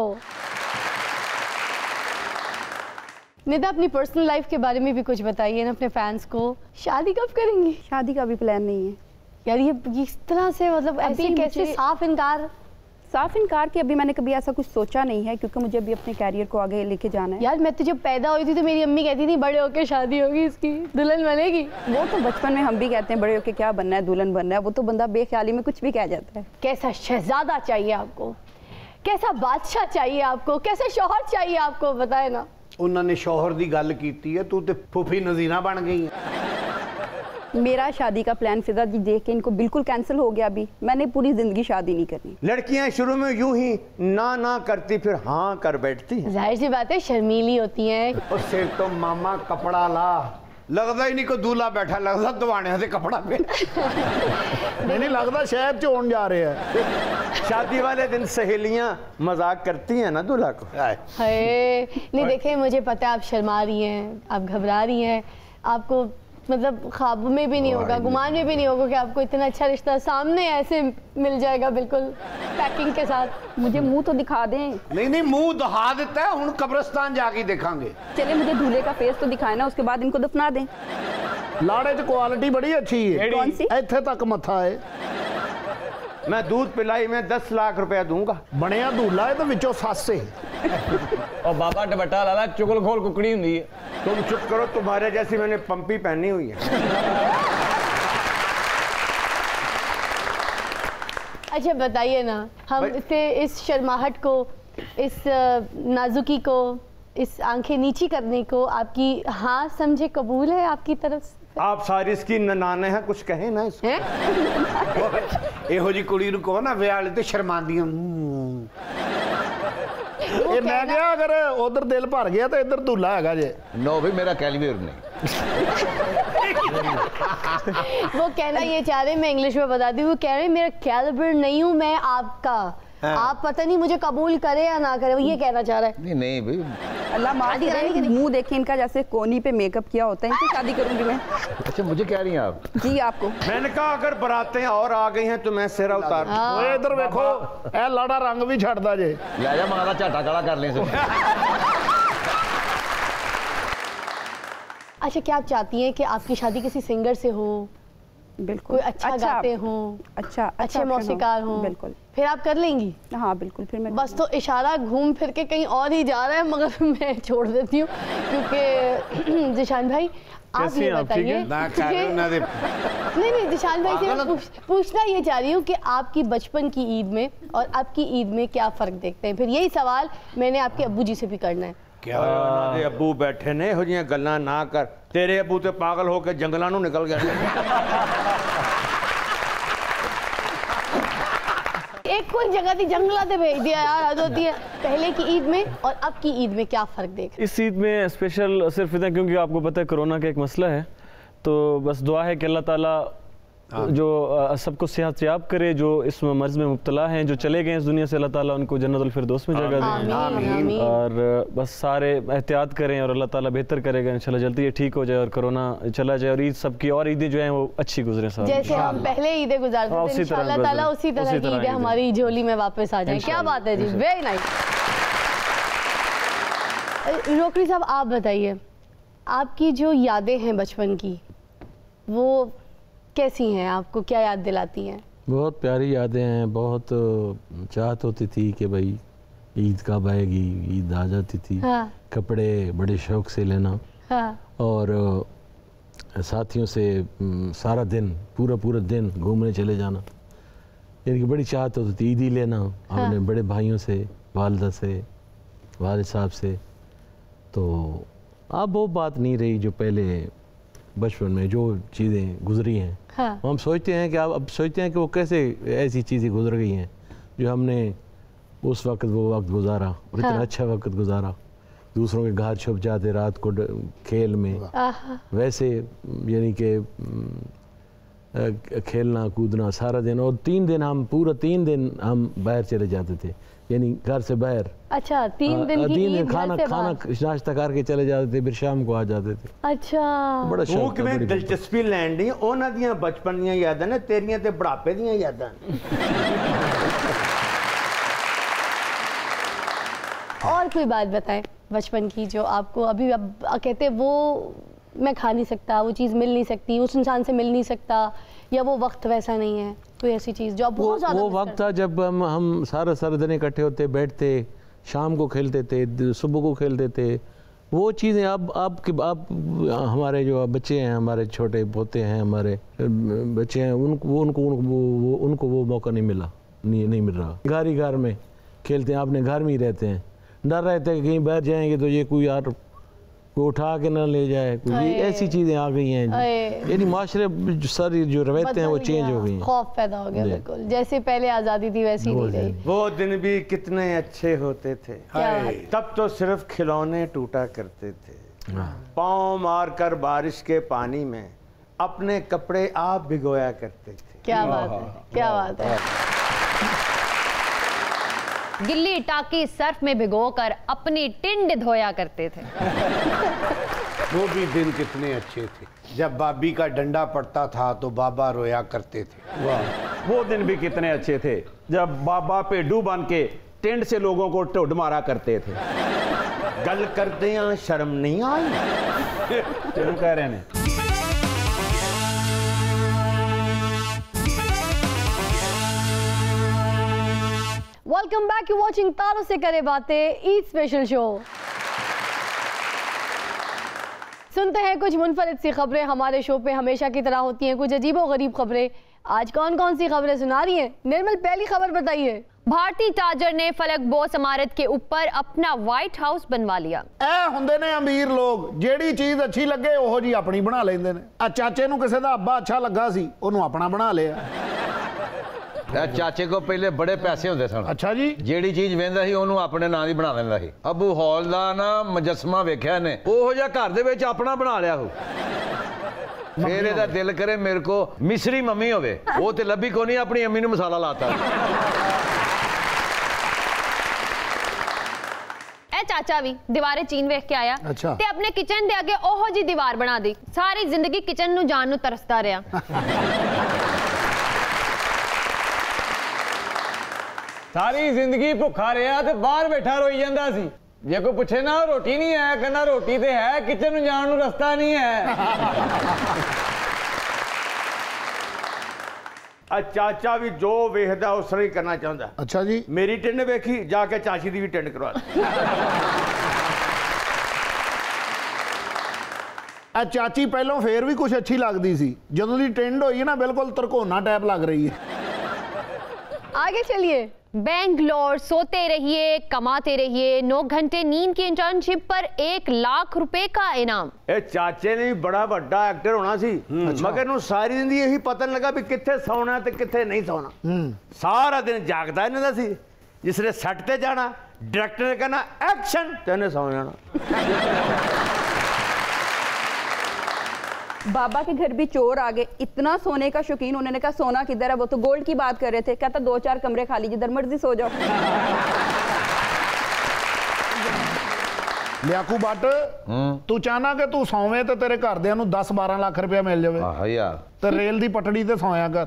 निदा अपनी पर्सनल लाइफ के बारे में भी कुछ बताइए ना अपने फैंस को। शादी कब करेंगी? शादी का भी प्लान नहीं है। यार ये इस तरह से मतलब ऐसे कैसे साफ इनकार कि अभी मैंने कभी ऐसा कुछ सोचा नहीं है, क्योंकि मुझे अभी अपने कैरियर को आगे लेके जाना है। यार मैं तो जब पैदा हुई थी तो मेरी अम्मी कहती थी बड़े होके शादी होगी, इसकी दुल्हन बनेगी। वो तो बचपन में हम भी कहते हैं बड़े होके क्या बनना है, दुल्हन बनना है। वो तो बंदा बेख्याली में कुछ भी कह जाता है। कैसा शहजादा चाहिए आपको, कैसा बादशाह चाहिए आपको, कैसा शौहर चाहिए आपको, बताए ना। उन्होंने शौहर की गल की है, तू तो फूफी नजीरा बन गई है। मेरा शादी का प्लान फिजा जी देख के इनको बिल्कुल कैंसिल हो गया। अभी मैंने पूरी जिंदगी शादी नहीं करनी। लड़कियां शुरू में यूं ही ना करती, फिर हाँ कर बैठती हैं। जाहिर सी बात है शर्मीली होती हैं। और सिर तो मामा कपड़ा ला, लगता ही नहीं कोई दूल्हा बैठा, लगता दवाने से कपड़ा पे नहीं लगता शहर च होने जा रहे हैं। शादी वाले दिन सहेलियां मजाक करती हैं ना दूल्हा को। हाय नहीं देखे, मुझे पता है आप शर्मा रही हैं, आप घबरा रही हैं, आपको मतलब ख्वाब में भी नहीं होगा, गुमान में भी नहीं होगा कि आपको इतना अच्छा रिश्ता सामने ऐसे मिल जाएगा बिल्कुल पैकिंग के साथ। मुझे मुंह तो दिखा दें। नहीं मुंह दिखा देता है, हुन कब्रिस्तान जाके देखांगे। चले मुझे दूल्हे का फेस तो दिखाए ना, उसके बाद इनको दफना दें। लाड़े च क्वालिटी बड़ी अच्छी है। कौन सी? इत्थे तक मत्था है। मैं दूध पिलाई में 10 लाख रुपया दूंगा। बनया दूल्हा है तो विचों सस है। और बाबा दुपट्टा लाला चुगल खोल कुकड़ी हुंदी है। तुम चुप करो, तुम्हारे जैसी मैंने पंपी पहनी हुई है। अच्छा बताइए ना, हम इसे इस शर्माहट को, इस नाजुकी को, इस आंखें नीची करने को आपकी हाँ समझे कबूल है आपकी तरफ से? आप सारी इसकी ननाने हैं, कुछ कहें ना इसको। ਇਹੋ ਜੀ ਕੁੜੀ ਨੂੰ ਕਹੋ ਨਾ ਵਿਆਹ ਵਾਲੇ ਤੇ ਸ਼ਰਮਾਂਦੀਆਂ। ਇਹ ਮੈਂ ਕਿਹਾ ਅਗਰ ਉਧਰ ਦਿਲ ਭਰ ਗਿਆ ਤਾਂ ਇੱਧਰ दूल्हा हैगा जे। नो भी मेरा कैलिबर नहीं। वो कहना ये चाह रहे, मैं इंग्लिश में बता दी, वो कह रहे मेरा कैलिबर नहीं हूँ मैं आपका, आप पता नहीं मुझे कबूल करे या ना करे, वो ये कहना चाह रहा है। नहीं भाई अल्लाह माफ करे, मुंह देखे इनका जैसे कोनी पे मेकअप किया होता है, इनसे शादी करूंगी मैं। अच्छा मुझे कह रही हैं आप? जी आपको। मैंने कहा अगर बरातें और आ गई हैं तो मैं सिरा उतार। ओए इधर देखो, ए लाड़ा रंग भी छड़दा जे। ले जा मां दा झाटा काला कर ले। अच्छा क्या आप चाहती हैं कि आपकी शादी किसी सिंगर से हो? बिल्कुल। कोई अच्छा गाते हो, अच्छे मौसीकार हो, बिल्कुल, फिर आप कर लेंगी? हाँ बिल्कुल। फिर मैं बस तो इशारा घूम फिर के कहीं और ही जा रहा है, मगर मैं छोड़ देती हूँ क्योंकि जिशान भाई आप ये बताइए। नहीं जिशान भाई से मैं पूछना ये चाह रही हूँ कि आपकी बचपन की ईद में और आपकी ईद में क्या फ़र्क देखते हैं? फिर यही सवाल मैंने आपके अब्बू जी से भी करना है। क्या अब्बू बैठे ने हो जियां गल्लां ना कर, तेरे अब्बू तो पागल होकर जंगलों में निकल गए। एक कोई जगह थी जंगला से भेज दिया यार, हद होती है। पहले की ईद में और अब की ईद में क्या फ़र्क देख? इस ईद में स्पेशल सिर्फ इतना क्योंकि आपको पता है कोरोना का एक मसला है, तो बस दुआ है कि अल्लाह ताला जो सबको सेहत याब करे, जो इस मर्ज में मुब्तला हैं, जो चले गए इस दुनिया से, अल्लाह ताला उनको जन्नतुल फिरदौस में जगह दे। और बस सारे एहतियात करें और अल्लाह ताला बेहतर करेगा इंशाल्लाह, जल्दी ये ठीक हो जाए और कोरोना चला जाए और ईद सबकी और ईदें जो हैं वो अच्छी गुजरे। जैसे हम पहले ईदें गुजारते थे, इंशाल्लाह ताला उसी तरह की ईदें हमारी झोली में वापस आ जाए। क्या बात है जी, वेरी नाइस। रोकड़ी साहब आप बताइए, आपकी जो यादें हैं बचपन की वो कैसी हैं, आपको क्या याद दिलाती हैं? बहुत प्यारी यादें हैं। बहुत चाहत होती थी कि भाई ईद कब आएगी, ईद आ जाती थी। हाँ। कपड़े बड़े शौक से लेना। हाँ। और साथियों से सारा दिन पूरा दिन घूमने चले जाना, इनकी बड़ी चाहत होती थी। ईदी लेना अपने बड़े भाइयों से, वालिदा से, वालिद साहब से। तो अब वो बात नहीं रही जो पहले बचपन में जो चीज़ें गुजरी हैं। हाँ। हम सोचते हैं कि अब सोचते हैं कि वो कैसे ऐसी चीज़ें गुजर गई हैं जो हमने उस वक्त वो वक्त गुजारा और इतना अच्छा वक्त गुजारा। दूसरों के घर छुप जाते रात को खेल में, वैसे यानी कि खेलना कूदना सारा दिन। और 3 दिन हम पूरा 3 दिन हम बाहर चले जाते थे, यानी घर से बाहर। अच्छा 3 दिन की ईद खाना नाश्ता करके चले जाते थे, फिर शाम को आ जाते थे। अच्छा बड़ा शौक था। में दिलचस्पी लैन दी उन्हां दियां बचपन दियां यादां ने, तेरियां ते बुढ़ापे दियां यादां। और कोई बात बताएं बचपन की जो आपको अभी अब कहते वो मैं खा नहीं सकता, वो चीज़ मिल नहीं सकती, उस इंसान से मिल नहीं सकता, या वो वक्त वैसा नहीं है, कोई ऐसी चीज़ जो आप बहुत ज़्यादा वो वक्त था जब हम सारे दिन इकट्ठे होते, बैठते, शाम को खेलते थे, सुबह को खेलते थे। वो चीज़ें अब हमारे जो बच्चे हैं, हमारे छोटे पोते हैं, हमारे बच्चे हैं, उनको वो मौका नहीं मिल रहा। घर में खेलते हैं, अपने घर में ही रहते हैं, डर रहते हैं कि कहीं बाहर जाएंगे तो ये कोई यार को उठा के ना ले जाए, कुछ ऐसी चीजें आ गई हैं, यानी माशरे सारी जो रवायतें हैं वो चेंज हो गई, खौफ पैदा हो गया। बिल्कुल जैसे पहले आज़ादी थी वैसी नहीं रही। वो दिन भी कितने अच्छे होते थे, तब तो सिर्फ खिलौने टूटा करते थे। पाँव मार कर बारिश के पानी में अपने कपड़े आप भिगोया करते थे। क्या बात है, क्या बात है। गिल्ली टाकी सर्फ में भिगोकर अपनी टिंड धोया करते थे। वो भी दिन कितने अच्छे थे, जब बाबी का डंडा पड़ता था तो बाबा रोया करते थे। वाह, वो दिन भी कितने अच्छे थे, जब बाबा पेडू बन के टेंट से लोगों को ढुड मारा करते थे। गल करते हैं शर्म नहीं आई, चलो कह रहे हैं। वेलकम बैक, यू वॉचिंग तारों से करे बातें, ईद स्पेशल शो। सुनते हैं कुछ मुनफरिद सी खबरें, हमारे शो पे हमेशा की तरह होती हैं कुछ अजीबोगरीब खबरें। आज कौन कौन सी खबरें सुना रही हैं? निर्मल पहली खबर बताइए। भारतीय ताजर ने फलक बोस इमारत के ऊपर अपना व्हाइट हाउस बनवा लिया। ਇਹ ਹੁੰਦੇ ਨੇ ਅਮੀਰ ਲੋਕ, ਜਿਹੜੀ ਚੀਜ਼ ਅੱਛੀ ਲੱਗੇ ਉਹੋ ਜੀ ਆਪਣੀ ਬਣਾ ਲੈਂਦੇ ਨੇ। ਆ ਚਾਚੇ ਨੂੰ ਕਿਸੇ ਦਾ ਅੱਬਾ ਅੱਛਾ ਲੱਗਾ ਸੀ, ਉਹਨੂੰ ਆਪਣਾ ਬਣਾ ਲਿਆ। ਚਾਚੇ ਕੋ ਪਹਿਲੇ ਬੜੇ ਪੈਸੇ ਹੁੰਦੇ ਸਨ। ਅੱਛਾ ਜੀ। ਜਿਹੜੀ ਚੀਜ਼ ਵੇਂਦਾ ਸੀ ਉਹਨੂੰ ਆਪਣੇ ਨਾਂ ਦੀ ਬਣਾ ਲੈਂਦਾ ਸੀ। ਅਬੂ ਹੌਲ ਦਾ ਨਾ ਮੁਜੱਸਮਾ ਵੇਖਿਆ ਨੇ, ਉਹੋ ਜਿਹਾ ਘਰ ਦੇ ਵਿੱਚ ਆਪਣਾ ਬਣਾ ਲਿਆ ਹੋ। ਫਿਰ ਇਹਦਾ ਦਿਲ ਕਰੇ ਮੇਰੇ ਕੋ ਮਿਸਰੀ ਮੰਮੀ ਹੋਵੇ, ਉਹ ਤੇ ਲੱਭੀ ਕੋ ਨਹੀਂ, ਆਪਣੀ ਅੰਮੀ ਨੂੰ ਮਸਾਲਾ ਲਾਤਾ। ਚਾਚਾ ਵੀ ਦੀਵਾਰੇ ਚੀਨ ਵੇਖ ਕੇ ਆਇਆ ਤੇ ਆਪਣੇ ਕਿਚਨ ਦੇ ਅੱਗੇ ਉਹੋ ਜੀ ਦੀਵਾਰ ਬਣਾ ਦੀ। ਸਾਰੀ ਜ਼ਿੰਦਗੀ ਕਿਚਨ ਨੂੰ ਜਾਣ ਨੂੰ ਤਰਸਦਾ ਰਿਹਾ। ਸਾਰੀ ਜ਼ਿੰਦਗੀ ਭੁੱਖਾ ਰਿਹਾ ਤੇ ਬਾਹਰ ਬੈਠਾ ਰੋਈ ਜਾਂਦਾ ਸੀ। ਜੇ ਕੋਈ ਪੁੱਛੇ ਨਾ ਰੋਟੀ ਨਹੀਂ ਹੈ, ਕਹਿੰਦਾ ਰੋਟੀ ਤੇ ਹੈ, ਕਿਚਨ ਨੂੰ ਜਾਣ ਨੂੰ ਰਸਤਾ ਨਹੀਂ ਹੈ। ਚਾਚਾ ਵੀ ਜੋ ਵੇਖਦਾ ਉਸ ਤਰ੍ਹਾਂ ਹੀ ਕਰਨਾ ਚਾਹੁੰਦਾ। ਅੱਛਾ ਜੀ। ਮੇਰੀ ਟਿੰਡ ਵੇਖੀ, ਜਾ ਕੇ ਚਾਚੀ ਦੀ ਵੀ ਟਿੰਡ ਕਰਵਾ ਦੇ। ਆ ਚਾਚੀ ਪਹਿਲਾਂ ਫੇਰ ਵੀ ਕੁਝ ਅੱਛੀ ਲੱਗਦੀ ਸੀ, ਜਦੋਂ ਦੀ ਟਿੰਡ ਹੋਈ ਹੈ ਨਾ ਬਿਲकुल ਤਰਕੋਨਾ टाइप लग रही है। आगे चलिए। बेंगलोर सोते रहिए, कमाते रहिए, 9 घंटे नींद की इंटर्नशिप पर 1 लाख रुपए का इनाम। चाचे ने भी बड़ा बड़ा एक्टर होना सी, मगर नू सारी जिंदगी यही पता नहीं लगा भी किथे सोना ते किथे नहीं सोना। सारा दिन जागदा इन्हां दा सी, जिसने सैट ते जाना डायरेक्टर ने कहना एक्शन ते इन्हें सौ जाना। बाबा के घर भी चोर आ गए, इतना सोने का शौकीन। उन्होंने कहा सोना किधर है, वो तो गोल्ड की बात कर रहे थे। कहता 2-4 कमरे खाली, जिधर मर्जी सो जाओ। ਲਿਆਕੂ ਬੱਟ, ਤੂੰ ਚਾਹਨਾ ਕਿ ਤੂੰ ਸੌਵੇਂ ਤੇ ਤੇਰੇ ਘਰਦਿਆਂ ਨੂੰ 10-12 ਲੱਖ ਰੁਪਇਆ ਮਿਲ ਜਾਵੇ। ਆਹ ਯਾਰ, ਤੇ ਰੇਲ ਦੀ ਪਟੜੀ ਤੇ ਸੌਂਇਆ ਕਰ।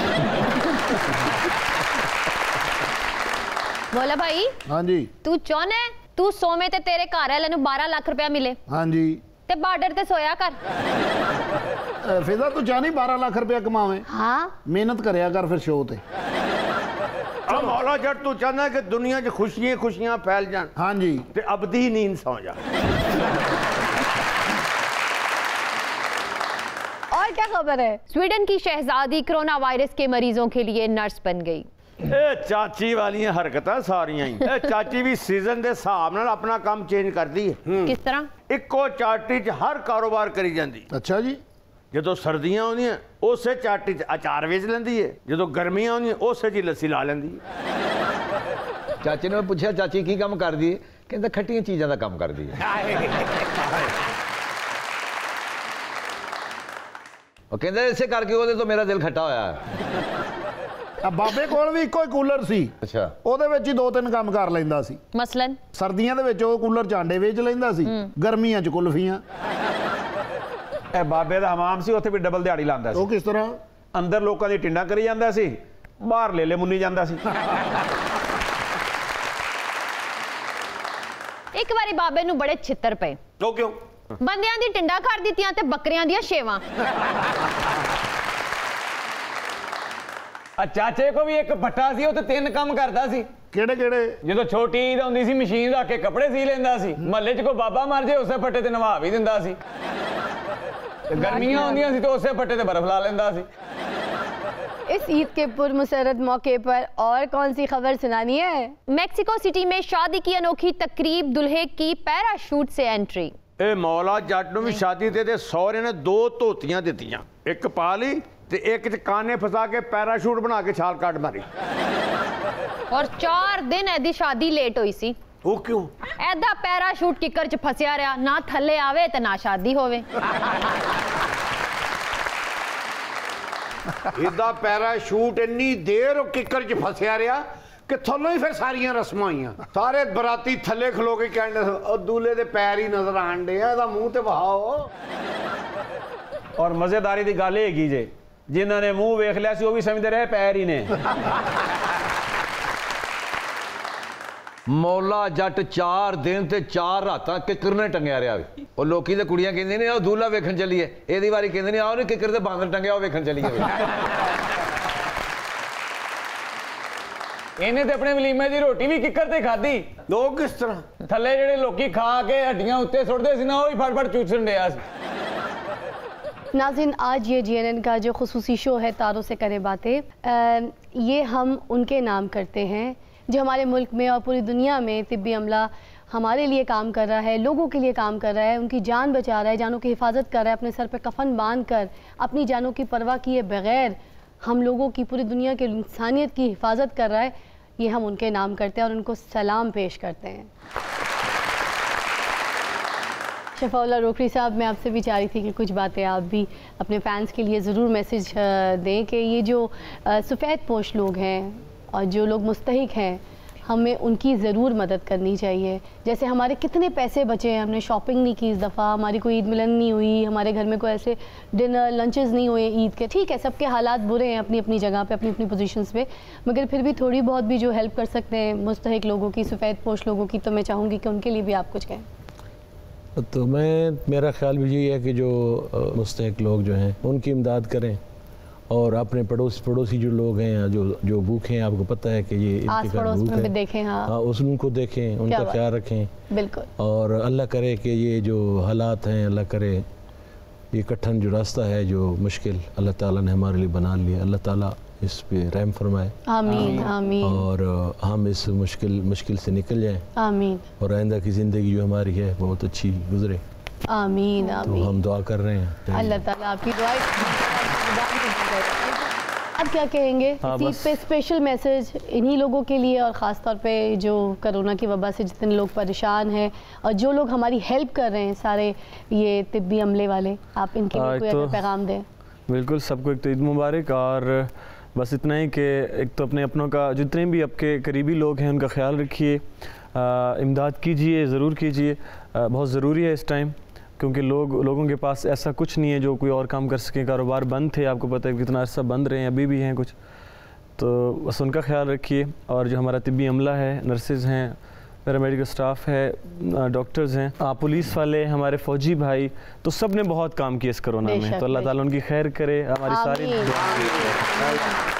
बोला भाई, हाँ जी। तू चाहना है तू सोमे ते तेरे घर वाले नु 12 लाख रुपया मिले। हाँ जी। ते बार्डर ते सोया कर। फिजा तू चाहनी 12 लाख रुपया कमावे? हाँ। मेहनत करया कर फिर शो ते। मौला जट तू चाहना कि दुनिया च खुशियां खुशियां फैल जान। हाँ जी। ते अबदी नींद सौ जा। और क्या खबर है? स्वीडन की शहजादी कोरोना वायरस के मरीजों के लिए नर्स बन गई। चाची वालियां हरकतां सारियां ही। चाची भी सीजन के हिसाब नाल अपना काम चेंज करती है। किस तरह? इक्को चाटी च हर कारोबार करी जाती। अच्छा जी। जो सर्दियां आउंदियां उसे चाटी च अचार वेच लैंदी है, जो गर्मियां आउंदियां उसे च लस्सी ला लैंदी है। चाची ने पूछा चाची की काम कर दी, कहंदा खट्टियां चीज़ां दा काम कर दी है। और कहंदा इसे करके ओदे तो मेरा दिल खट्टा होया है। बाबे कोल भी इक्को ही कूलर सी। अच्छा। ਉਹਦੇ ਵਿੱਚ ਹੀ 2-3 ਕੰਮ ਕਰ ਲੈਂਦਾ ਸੀ। ਮਸਲਨ ਸਰਦੀਆਂ ਦੇ ਵਿੱਚ ਉਹ ਕੂਲਰ ਚਾਂਡੇ ਵੇਚ ਲੈਂਦਾ ਸੀ, ਗਰਮੀਆਂ 'ਚ ਕੁਲਫੀਆਂ। ਇਹ ਬਾਬੇ ਦਾ ਹਮਾਮ ਸੀ, ਉੱਥੇ ਵੀ ਡਬਲ ਦਿਹਾੜੀ ਲਾਉਂਦਾ ਸੀ। ਉਹ ਕਿਸ ਤਰ੍ਹਾਂ? ਅੰਦਰ ਲੋਕਾਂ ਦੀ ਟਿੰਡਾ ਕਰੀ ਜਾਂਦਾ ਸੀ, ਬਾਹਰ ਲੇਲੇ ਮੁੰਨੀ ਜਾਂਦਾ ਸੀ। ਇੱਕ ਵਾਰੀ ਬਾਬੇ ਨੂੰ ਬੜੇ ਛਿੱਤਰ ਪਏ। ਉਹ ਕਿਉਂ? ਬੰਦਿਆਂ ਦੀ ਟਿੰਡਾ ਕਰ ਦਿੱਤੀਆਂ ਤੇ ਬੱਕਰੀਆਂ ਦੀਆਂ ਛੇਵਾਂ। ਚਾਚੇ ਕੋ ਵੀ ਇੱਕ ਭੱਟਾ ਸੀ, ਉਹ ਤੇ 3 ਕੰਮ ਕਰਦਾ ਸੀ। ਕਿਹੜੇ? ਜਦੋਂ ਛੋਟੀ ਈਦ ਹੁੰਦੀ ਸੀ ਮਸ਼ੀਨ ਰੱਖ ਕੇ ਕੱਪੜੇ ਸੀ ਲੈਂਦਾ ਸੀ। ਮਹੱਲੇ 'ਚ ਕੋਈ ਬਾਬਾ ਮਰ ਜੇ ਉਸੇ ਫੱਟੇ ਤੇ ਨਵਾ ਵੀ ਦਿੰਦਾ ਸੀ। गर्मियां होंदियां सी तो उसे फट्टे ते बर्फ ला लेंदा सी। इस ईद के पुरमसरत मौके पर और कौन सी खबर सुनानी है? मैक्सिको सिटी में शादी की अनोखी तकरीब, दुल्हे की पैराशूट से एंट्री। ए मौला जट नूं भी शादी ते सौरे ने 2 धोतियां दित्तियां, एक पा ली ते एक च काने फसा के पैराशूट बना के छाल काट मारी। और 4 दिन एदी शादी लेट हुई सी। वो क्यों? ऐदा पैराशूट किकर च फसिया रहा, ना थल्ले आवे ते ना शादी होवे। इदा पैराशूट इन्नी देर किकर च फसिया रहा कि थल्लों ही फिर सारियां रस्मां होईयां। सारे बराती थल्ले खलो के कहने दूल्हे दे पैर ही नजर आण डे, एदा मूंह ते बहाओ। और मजेदारी दी गल हैगी जे, जिन्हां ने मूंह वेख लिया सी वो भी समझदे रहे पैर ही ने। मौला जट 4 दिन ते 4 रातां किकर ने टंगया रहा। और लोकी ते कुड़ियां कहंदे ने आओ दूल्हा वेखण चलीए, एदी वारी कहंदे ने आओ नी किकर ते बांदर टंगया ओ वेखण चलीए। इन्हें ते अपने वलीमे दी रोटी भी किकर ते खाधी। लोग किस तरह? थल्ले जेड़े लोकी खा के हड्डियां उत्ते सुटदे सी ना, ओ ही फट चूसन दिया सी। नाज़रीन, आज ये GNN का जो खुसूसी शो है तारों से करें बातें, ये हम उनके नाम करते हैं जो हमारे मुल्क में और पूरी दुनिया में तिब्बी अमला हमारे लिए काम कर रहा है, लोगों के लिए काम कर रहा है, उनकी जान बचा रहा है, जानों की हिफाजत कर रहा है, अपने सर पे कफन बांध कर अपनी जानों की परवाह किए बगैर हम लोगों की, पूरी दुनिया के इंसानियत की हिफाजत कर रहा है। ये हम उनके नाम करते हैं और उनको सलाम पेश करते हैं। शफाउल्लाह रोकड़ी साहब, मैं आपसे भी चाह रही थी कि कुछ बातें आप भी अपने फैंस के लिए ज़रूर मैसेज दें कि ये जो सफ़ेद पोश लोग हैं और जो लोग मुस्तहिक हैं, हमें उनकी ज़रूर मदद करनी चाहिए। जैसे हमारे कितने पैसे बचे हैं, हमने शॉपिंग नहीं की इस दफ़ा, हमारी कोई ईद मिलन नहीं हुई, हमारे घर में कोई ऐसे डिनर लंचेस नहीं हुए ईद के। ठीक है, सबके हालात बुरे हैं अपनी अपनी जगह पे, अपनी अपनी पोजीशंस पे, मगर फिर भी थोड़ी बहुत भी जो हेल्प कर सकते हैं मुस्तहिक लोगों की, सफ़ेद पोश लोगों की, तो मैं चाहूँगी कि उनके लिए भी आप कुछ कहें। तो मेरा ख्याल भी यही है कि जो मुस्तहिक लोग जो हैं उनकी इमदाद करें, और अपने पड़ोसी जो लोग हैं जो भूखे हैं, आपको पता है कि ये इनके घर भूख है, देखें, हाँ, उनको देखें, उनका ख्याल रखें। बिल्कुल। और अल्लाह करे कि ये जो हालात हैं, अल्लाह करे ये कठिन जो रास्ता है, जो मुश्किल अल्लाह ताला ने हमारे लिए बना लिया, अल्लाह ताला इस पे रहम फरमाए। आमीन आमीन। और हम इस मुश्किल से निकल जाएं। आमीन। और आइंदा की ज़िंदगी जो हमारी है बहुत अच्छी गुजरे। आमीन आमीन। तो हम दुआ कर रहे हैं, अल्लाह ताला आपकी दुआ। अब क्या कहेंगे इस पे स्पेशल मैसेज इन्हीं लोगों के लिए, और ख़ास तौर पे जो कोरोना की वबा से जितने लोग परेशान हैं और जो लोग हमारी हेल्प कर रहे हैं, सारे ये तिब्बी अमले वाले, आप इनके लिए कोई तो पैगाम दें? बिल्कुल, सबको एक तो ईद मुबारक, और बस इतना ही कि एक तो अपने अपनों का, जितने भी आपके करीबी लोग हैं उनका ख्याल रखिए, इमदाद कीजिए, ज़रूर कीजिए, बहुत ज़रूरी है इस टाइम, क्योंकि लोगों के पास ऐसा कुछ नहीं है जो कोई और काम कर सके। कारोबार बंद थे, आपको पता है कितना अर्सा बंद रहे हैं, अभी भी हैं कुछ, तो बस उनका ख्याल रखिए। और जो हमारा तिब्बी अमला है, नर्सेज़ हैं, पैरामेडिकल स्टाफ है, डॉक्टर्स हैं, पुलिस वाले, हमारे फ़ौजी भाई, तो सब ने बहुत काम किया इस कोरोना में, तो अल्लाह ताला उनकी खैर करे, हमारी सारी